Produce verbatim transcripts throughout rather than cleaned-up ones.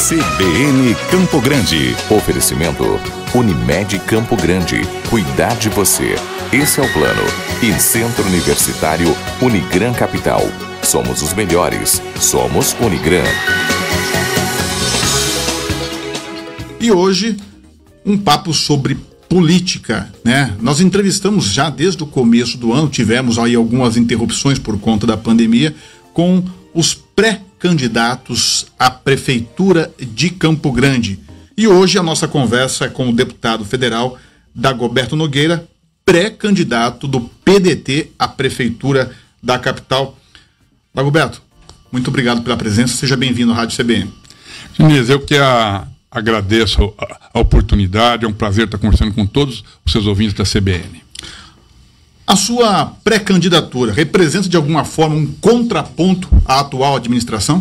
C B N Campo Grande. Oferecimento Unimed Campo Grande. Cuidar de você. Esse é o plano. E Centro Universitário Unigran Capital. Somos os melhores. Somos Unigran. E hoje, um papo sobre política, né? Nós entrevistamos já desde o começo do ano, tivemos aí algumas interrupções por conta da pandemia, com os pré-candidatos à Prefeitura de Campo Grande. E hoje a nossa conversa é com o deputado federal Dagoberto Nogueira, pré-candidato do P D T à Prefeitura da capital. Dagoberto, muito obrigado pela presença, seja bem-vindo à Rádio C B N. Inês, eu que a, agradeço a, a oportunidade, é um prazer estar conversando com todos os seus ouvintes da C B N. A sua pré-candidatura representa de alguma forma um contraponto à atual administração?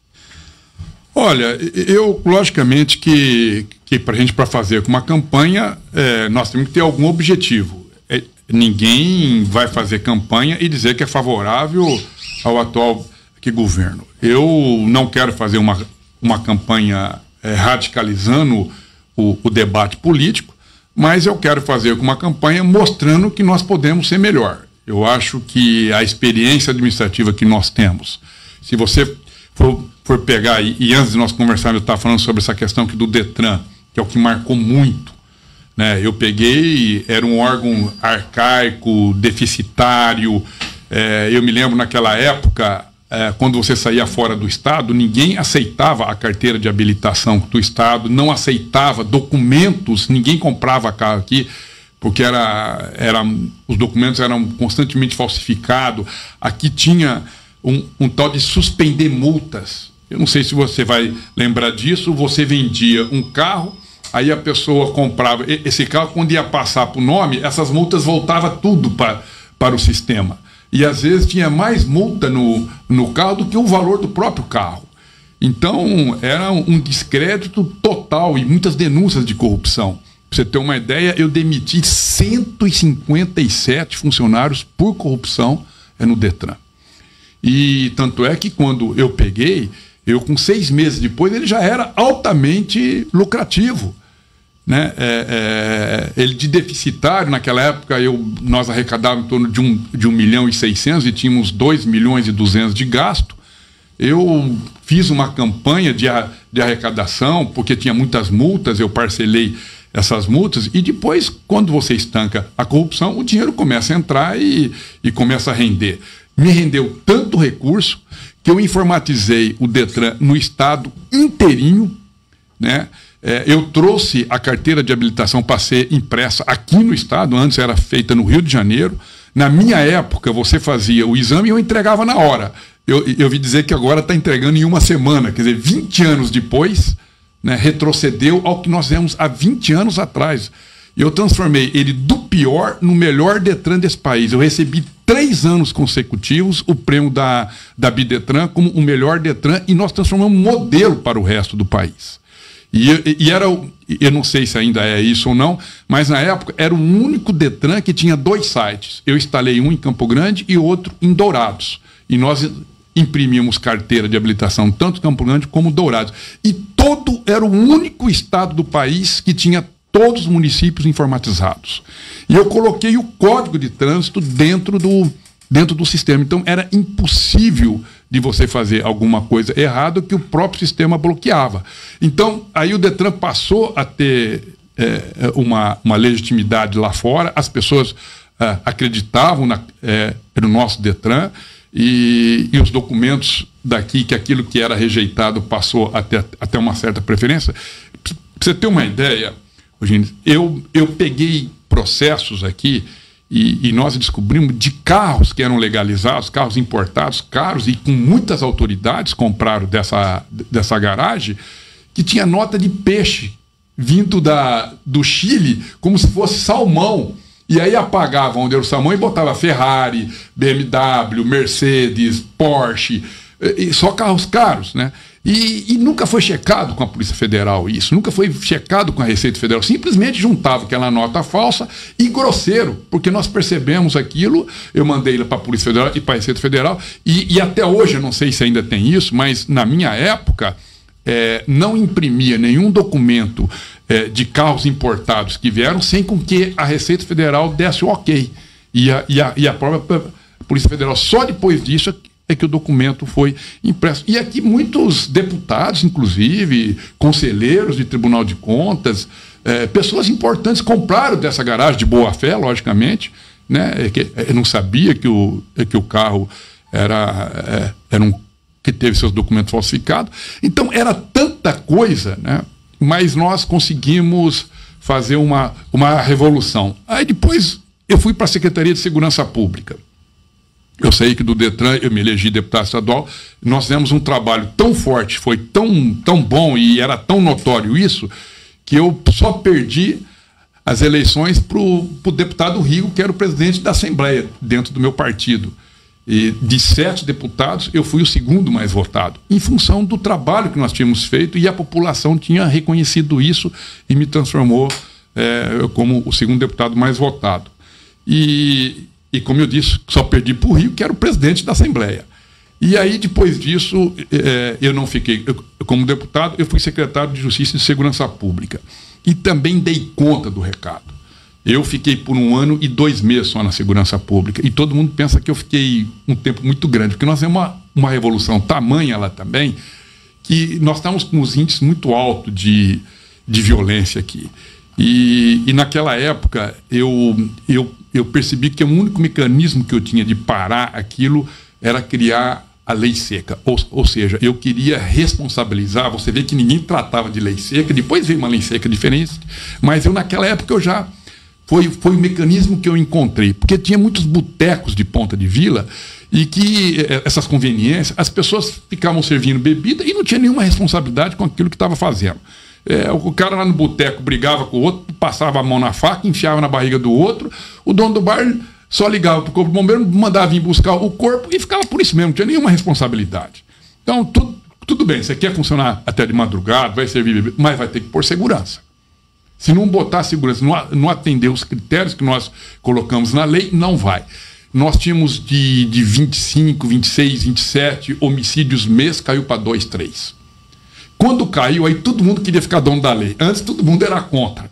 Olha, eu, logicamente que, que para a gente, para fazer uma campanha, é, nós temos que ter algum objetivo. É, ninguém vai fazer campanha e dizer que é favorável ao atual que governo. Eu não quero fazer uma, uma campanha é, radicalizando o, o debate político, mas eu quero fazer uma campanha mostrando que nós podemos ser melhor. Eu acho que a experiência administrativa que nós temos, se você for, for pegar, e, e antes de nós conversarmos, eu estava falando sobre essa questão aqui do Detran, que é o que marcou muito, né? Eu peguei, era um órgão arcaico, deficitário, é, eu me lembro naquela época, é, quando você saía fora do Estado, ninguém aceitava a carteira de habilitação do Estado, não aceitava documentos, ninguém comprava carro aqui, porque era, era, os documentos eram constantemente falsificados. Aqui tinha um, um tal de suspender multas. Eu não sei se você vai lembrar disso, você vendia um carro, aí a pessoa comprava esse carro, quando ia passar para o nome, essas multas voltavam tudo para, para o sistema. E às vezes tinha mais multa no, no carro do que o valor do próprio carro. Então era um descrédito total e muitas denúncias de corrupção. Para você ter uma ideia, eu demiti cento e cinquenta e sete funcionários por corrupção é, no Detran. E tanto é que quando eu peguei, eu com seis meses depois, ele já era altamente lucrativo. Né? É, é, ele de deficitário, naquela época eu, nós arrecadávamos em torno de um, de um milhão e seiscentos e tínhamos dois milhões e duzentos de gasto. Eu fiz uma campanha de, a, de arrecadação, porque tinha muitas multas, eu parcelei essas multas, e depois, quando você estanca a corrupção, o dinheiro começa a entrar e, e começa a render. Me rendeu tanto recurso que eu informatizei o Detran no estado inteirinho, né? É, eu trouxe a carteira de habilitação para ser impressa aqui no estado, antes era feita no Rio de Janeiro. Na minha época, você fazia o exame e eu entregava na hora. Eu, eu vi dizer que agora está entregando em uma semana, quer dizer, vinte anos depois, né, retrocedeu ao que nós vemos há vinte anos atrás. Eu transformei ele do pior no melhor Detran desse país. Eu recebi três anos consecutivos o prêmio da, da Bidetran como o melhor Detran e nós transformamos um modelo para o resto do país. E, e era, eu não sei se ainda é isso ou não, mas na época era o único Detran que tinha dois sites. Eu instalei um em Campo Grande e outro em Dourados. E nós imprimimos carteira de habilitação tanto em Campo Grande como Dourados. E todo era o único estado do país que tinha todos os municípios informatizados. E eu coloquei o código de trânsito dentro do, dentro do sistema. Então era impossível de você fazer alguma coisa errada que o próprio sistema bloqueava. Então, aí o Detran passou a ter é, uma, uma legitimidade lá fora, as pessoas é, acreditavam na, é, no nosso Detran e, e os documentos daqui, que aquilo que era rejeitado passou até, até uma certa preferência. Para você ter uma ideia, eu, eu peguei processos aqui E, e nós descobrimos de carros que eram legalizados, carros importados, caros, e com muitas autoridades compraram dessa, dessa garagem, que tinha nota de peixe vindo da, do Chile, como se fosse salmão. E aí apagavam onde era o salmão e botava Ferrari, B M W, Mercedes, Porsche, e só carros caros, né? E, e nunca foi checado com a Polícia Federal isso, nunca foi checado com a Receita Federal, simplesmente juntava aquela nota falsa e grosseiro, porque nós percebemos aquilo, eu mandei para a Polícia Federal e para a Receita Federal, e, e até hoje, eu não sei se ainda tem isso, mas na minha época, é, não imprimia nenhum documento é, de carros importados que vieram sem com que a Receita Federal desse o ok. E a, e a, e a própria Polícia Federal, só depois disso é que o documento foi impresso. E aqui muitos deputados, inclusive, conselheiros de Tribunal de Contas, é, pessoas importantes compraram dessa garagem de boa fé, logicamente, né? É que, eu não sabia que o, é que o carro era, é, era um que teve seus documentos falsificados. Então, era tanta coisa, né? Mas nós conseguimos fazer uma, uma revolução. Aí depois eu fui para a Secretaria de Segurança Pública. Eu sei que do Detran, eu me elegi deputado estadual, nós fizemos um trabalho tão forte, foi tão, tão bom e era tão notório isso, que eu só perdi as eleições para o deputado Rigo, que era o presidente da Assembleia, dentro do meu partido. E de sete deputados, eu fui o segundo mais votado, em função do trabalho que nós tínhamos feito, e a população tinha reconhecido isso e me transformou é, como o segundo deputado mais votado. E, e como eu disse, só perdi para o Rio, que era o presidente da Assembleia. E aí, depois disso, é, eu não fiquei, eu, como deputado, eu fui secretário de Justiça e de Segurança Pública. E também dei conta do recado. Eu fiquei por um ano e dois meses só na segurança pública. E todo mundo pensa que eu fiquei um tempo muito grande, porque nós temos uma, uma revolução tamanha lá também, que nós estamos com os índices muito altos de, de violência aqui. E, e naquela época eu, eu, eu percebi que o único mecanismo que eu tinha de parar aquilo era criar a lei seca. Ou, ou seja, eu queria responsabilizar. Você vê que ninguém tratava de lei seca, depois veio uma lei seca diferente, mas eu naquela época eu já... Foi, foi o mecanismo que eu encontrei, porque tinha muitos botecos de ponta de vila e que essas conveniências, as pessoas ficavam servindo bebida e não tinha nenhuma responsabilidade com aquilo que estava fazendo. É, o cara lá no boteco brigava com o outro, passava a mão na faca, enfiava na barriga do outro, o dono do bar só ligava para o corpo do bombeiro, mandava vir buscar o corpo e ficava por isso mesmo, não tinha nenhuma responsabilidade. Então, tudo, tudo bem, você quer funcionar até de madrugada, vai servir bebida, mas vai ter que pôr segurança. Se não botar segurança, não atender os critérios que nós colocamos na lei, não vai. Nós tínhamos de, de vinte e cinco, vinte e seis, vinte e sete homicídios mês, caiu para dois, três. Quando caiu, aí todo mundo queria ficar dono da lei. Antes todo mundo era contra.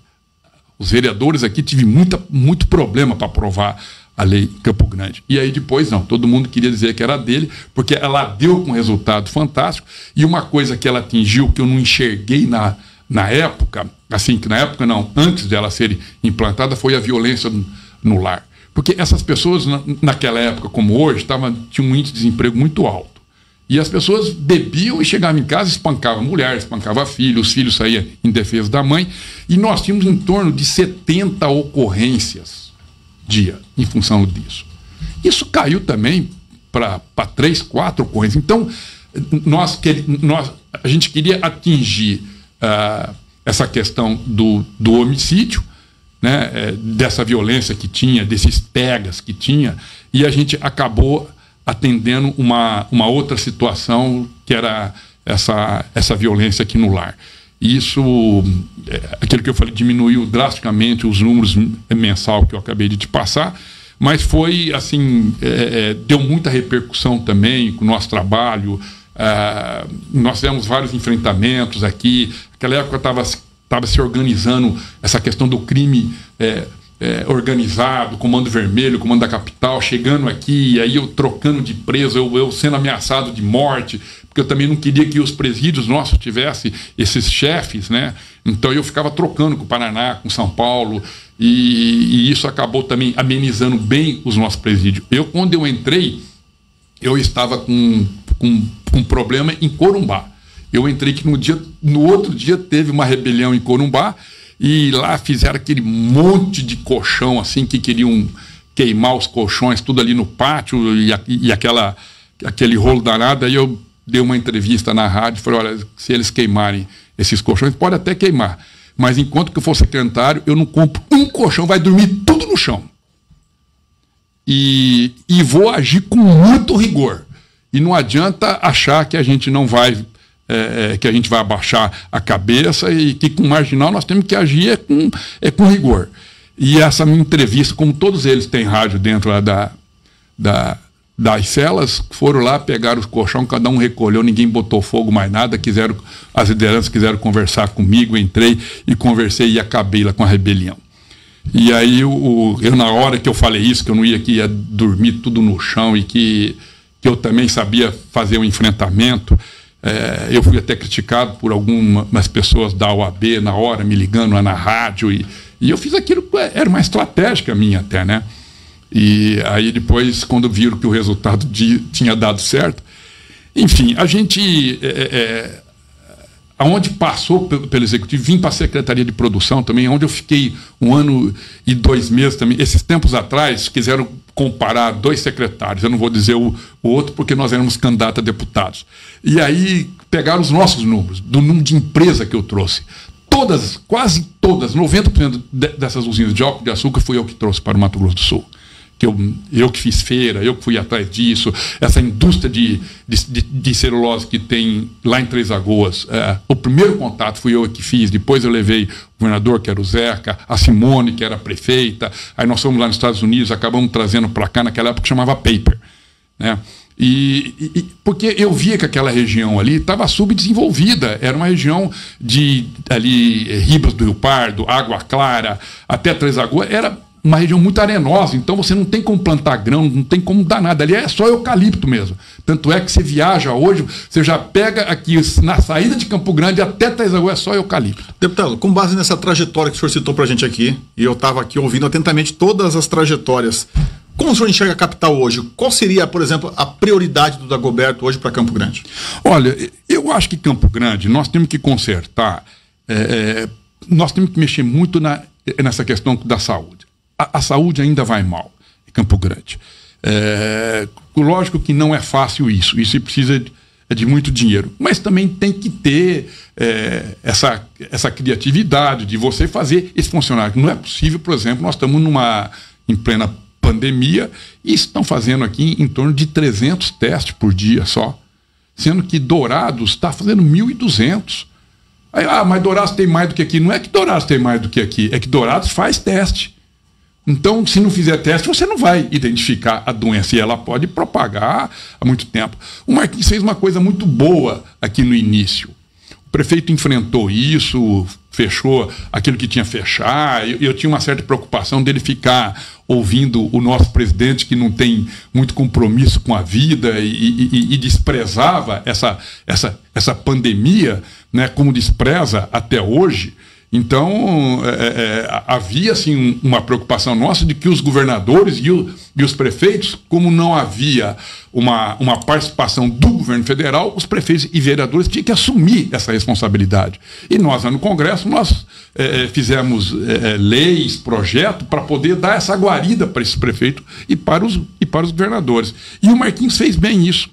Os vereadores aqui tiveram muita, muito problema para aprovar a lei em Campo Grande. E aí depois não, todo mundo queria dizer que era dele, porque ela deu com um resultado fantástico. E uma coisa que ela atingiu, que eu não enxerguei na... Na época, assim, que na época não, antes dela ser implantada, foi a violência no, no lar. Porque essas pessoas, na, naquela época, como hoje, tava, tinham um índice de desemprego muito alto. E as pessoas bebiam e chegavam em casa e espancavam a mulher, espancavam a filha, os filhos saíam em defesa da mãe. E nós tínhamos em torno de setenta ocorrências dia, em função disso. Isso caiu também para três, quatro ocorrências. Então, nós, nós, a gente queria atingir Uh, essa questão do, do homicídio, né, é, dessa violência que tinha, desses pegas que tinha, e a gente acabou atendendo uma, uma outra situação, que era essa, essa violência aqui no lar. E isso, é, aquilo que eu falei, diminuiu drasticamente os números mensal que eu acabei de te passar, mas foi assim, é, é, deu muita repercussão também com o nosso trabalho. Uh, nós tivemos vários enfrentamentos aqui. Naquela época estava estava se organizando essa questão do crime é, é, organizado, Comando Vermelho, Comando da Capital, chegando aqui, e aí eu trocando de preso, eu, eu sendo ameaçado de morte, porque eu também não queria que os presídios nossos tivessem esses chefes, né? Então eu ficava trocando com o Paraná, com São Paulo, e, e isso acabou também amenizando bem os nossos presídios. Eu, quando eu entrei, eu estava com, com um problema em Corumbá. Eu entrei que no, dia, no outro dia teve uma rebelião em Corumbá, e lá fizeram aquele monte de colchão, assim, que queriam queimar os colchões, tudo ali no pátio, e, e aquela, aquele rolo danado. Aí eu dei uma entrevista na rádio e falei, olha, se eles queimarem esses colchões, pode até queimar, mas enquanto que eu for secretário, eu não compro um colchão, vai dormir tudo no chão. E, e vou agir com muito rigor. E não adianta achar que a gente não vai, é, que a gente vai abaixar a cabeça, e que com marginal nós temos que agir é com, é com rigor. E essa minha entrevista, como todos eles têm rádio dentro lá da, da, das celas, foram lá, pegaram os colchão, cada um recolheu, ninguém botou fogo mais nada, quiseram, as lideranças quiseram conversar comigo, entrei e conversei e acabei lá com a rebelião. E aí, o, eu, na hora que eu falei isso, que eu não ia, que ia dormir tudo no chão e que, que eu também sabia fazer um enfrentamento, é, eu fui até criticado por algumas pessoas da O A B na hora, me ligando lá na rádio, e, e eu fiz aquilo, era uma estratégia minha até, né? E aí depois, quando viram que o resultado de, tinha dado certo, enfim, a gente, é, é, aonde passou pelo, pelo Executivo, vim para a Secretaria de Produção também, onde eu fiquei um ano e dois meses também. Esses tempos atrás, quiseram comparar dois secretários, eu não vou dizer o, o outro, porque nós éramos candidatos a deputados. E aí pegaram os nossos números, do número de empresa que eu trouxe. Todas, quase todas, noventa por cento dessas usinas de álcool de açúcar fui eu que trouxe para o Mato Grosso do Sul. Que eu, eu que fiz feira, eu que fui atrás disso, essa indústria de, de, de celulose que tem lá em Três Lagoas, é, o primeiro contato fui eu que fiz, depois eu levei o governador, que era o Zeca, a Simone, que era a prefeita, aí nós fomos lá nos Estados Unidos, acabamos trazendo para cá, naquela época chamava Paper, né? E, e, porque eu via que aquela região ali estava subdesenvolvida, era uma região de ali, Ribas do Rio Pardo, Água Clara, até Três Lagoas, era uma região muito arenosa, então você não tem como plantar grão, não tem como dar nada, ali é só eucalipto mesmo. Tanto é que você viaja hoje, você já pega aqui na saída de Campo Grande até Três Lagoas, é só eucalipto. Deputado, com base nessa trajetória que o senhor citou pra gente aqui, e eu estava aqui ouvindo atentamente todas as trajetórias, como o senhor enxerga a capital hoje? Qual seria, por exemplo, a prioridade do Dagoberto hoje para Campo Grande? Olha, eu acho que Campo Grande, nós temos que consertar, é, nós temos que mexer muito na, nessa questão da saúde. A, a saúde ainda vai mal em Campo Grande. É, lógico que não é fácil isso, isso precisa de, de muito dinheiro, mas também tem que ter é, essa, essa criatividade de você fazer esse funcionar. Não é possível, por exemplo, nós estamos numa, em plena pandemia e estão fazendo aqui em torno de trezentos testes por dia só, sendo que Dourados está fazendo mil e duzentos. Aí, ah, mas Dourados tem mais do que aqui. Não é que Dourados tem mais do que aqui, é que Dourados faz teste. Então, se não fizer teste, você não vai identificar a doença e ela pode propagar há muito tempo. O Marquinhos fez uma coisa muito boa aqui no início. O prefeito enfrentou isso, fechou aquilo que tinha que fechar. Eu, eu tinha uma certa preocupação dele ficar ouvindo o nosso presidente, que não tem muito compromisso com a vida e, e, e desprezava essa, essa, essa pandemia, né, como despreza até hoje. Então, é, é, havia assim, uma preocupação nossa de que os governadores e, o, e os prefeitos, como não havia uma, uma participação do governo federal, os prefeitos e vereadores tinham que assumir essa responsabilidade. E nós, lá no Congresso, nós é, fizemos é, leis, projetos, para poder dar essa guarida para esses prefeitos e para, os, e para os governadores. E o Marquinhos fez bem isso.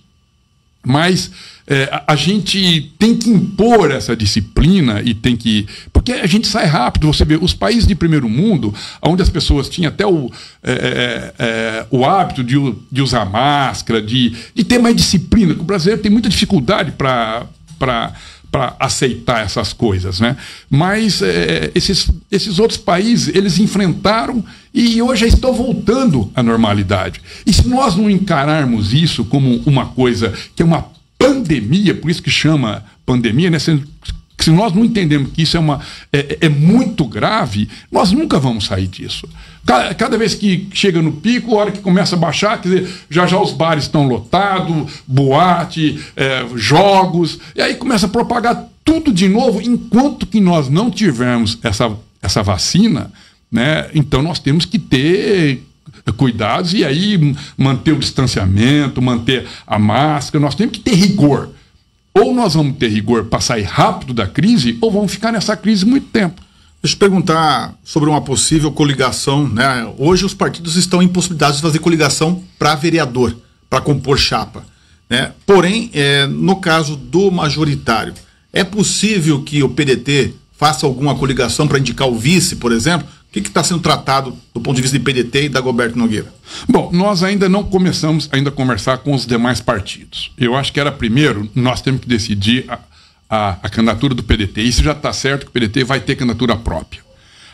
Mas é, a, a gente tem que impor essa disciplina e tem que... Porque a gente sai rápido, você vê, os países de primeiro mundo, onde as pessoas tinham até o, é, é, o hábito de, de usar máscara, de, de ter mais disciplina, que o brasileiro tem muita dificuldade para... para aceitar essas coisas, né? Mas é, esses, esses outros países, eles enfrentaram e hoje já estão voltando à normalidade. E se nós não encararmos isso como uma coisa que é uma pandemia, por isso que chama pandemia, né? Se, se nós não entendemos que isso é, uma, é, é muito grave, nós nunca vamos sair disso. Cada, cada vez que chega no pico, a hora que começa a baixar, quer dizer, já já os bares estão lotados, boate, é, jogos, e aí começa a propagar tudo de novo, enquanto que nós não tivermos essa, essa vacina, né, então nós temos que ter cuidados e aí manter o distanciamento, manter a máscara, nós temos que ter rigor. Ou nós vamos ter rigor para sair rápido da crise, ou vamos ficar nessa crise muito tempo. Deixa eu perguntar sobre uma possível coligação, né? Hoje os partidos estão impossibilitados de fazer coligação para vereador, para compor chapa, né? Porém, é, no caso do majoritário, é possível que o P D T faça alguma coligação para indicar o vice, por exemplo? O que está sendo tratado do ponto de vista de P D T e Dagoberto Nogueira? Bom, nós ainda não começamos ainda a conversar com os demais partidos. Eu acho que era primeiro, nós temos que decidir a, a, a candidatura do P D T. Isso já está certo que o P D T vai ter candidatura própria.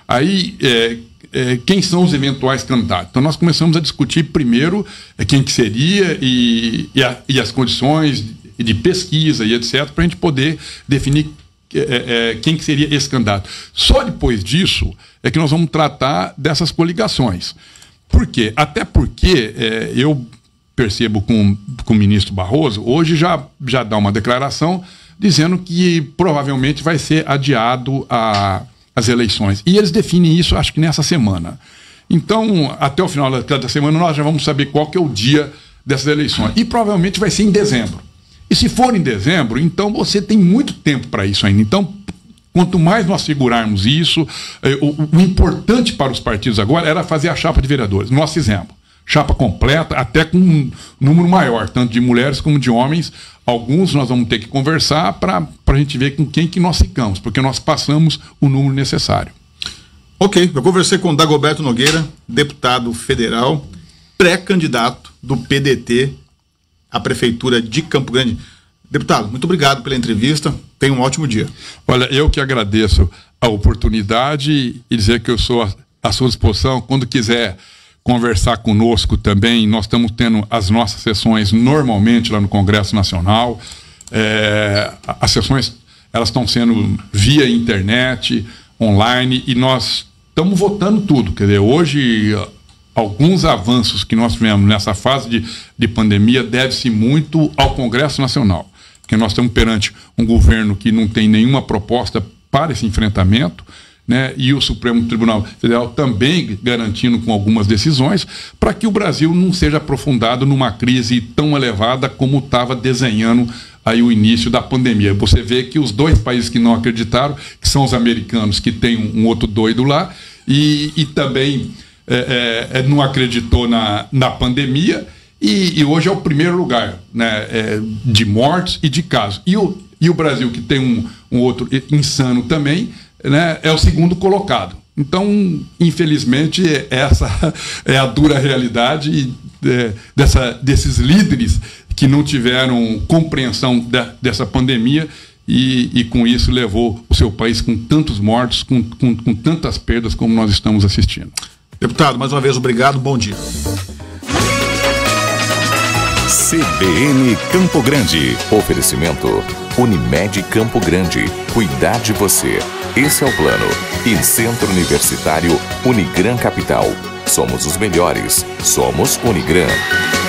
Aí, é, é, quem são os eventuais candidatos? Então, nós começamos a discutir primeiro é, quem que seria e, e, a, e as condições de, de pesquisa e etcétera, para a gente poder definir é, é, quem que seria esse candidato. Só depois disso é que nós vamos tratar dessas coligações. Por quê? Até porque é, eu percebo com, com o ministro Barroso, hoje já, já dá uma declaração dizendo que provavelmente vai ser adiado a, as eleições. E eles definem isso, acho que nessa semana. Então, até o final da, da semana, nós já vamos saber qual que é o dia dessas eleições. E provavelmente vai ser em dezembro. E se for em dezembro, então você tem muito tempo para isso ainda. Então, quanto mais nós segurarmos isso, eh, o, o importante para os partidos agora era fazer a chapa de vereadores. Nós fizemos. Chapa completa, até com um número maior, tanto de mulheres como de homens. Alguns nós vamos ter que conversar para a gente ver com quem que nós ficamos, porque nós passamos o número necessário. Ok, eu conversei com o Dagoberto Nogueira, deputado federal, pré-candidato do P D T à Prefeitura de Campo Grande. Deputado, muito obrigado pela entrevista, tenha um ótimo dia. Olha, eu que agradeço a oportunidade e dizer que eu sou à sua disposição quando quiser conversar conosco também. Nós estamos tendo as nossas sessões normalmente lá no Congresso Nacional. É, as sessões elas estão sendo via internet, online, e nós estamos votando tudo. Quer dizer, hoje, alguns avanços que nós tivemos nessa fase de, de pandemia deve-se muito ao Congresso Nacional, porque nós estamos perante um governo que não tem nenhuma proposta para esse enfrentamento, né, e o Supremo Tribunal Federal também garantindo com algumas decisões para que o Brasil não seja aprofundado numa crise tão elevada como estava desenhando aí o início da pandemia. Você vê que os dois países que não acreditaram, que são os americanos, que tem um, um outro doido lá, e, e também é, é, não acreditou na, na pandemia, e, e hoje é o primeiro lugar, né, é, de mortes e de casos. E o, e o Brasil, que tem um, um outro insano também, né, é o segundo colocado. Então, infelizmente, essa é a dura realidade é, dessa, desses líderes que não tiveram compreensão da, dessa pandemia e, e, com isso, levou o seu país com tantos mortos, com, com, com tantas perdas como nós estamos assistindo. Deputado, mais uma vez, obrigado, bom dia. C B N Campo Grande. Oferecimento Unimed Campo Grande. Cuidar de você. Esse é o plano. E Centro Universitário Unigran Capital. Somos os melhores. Somos Unigran.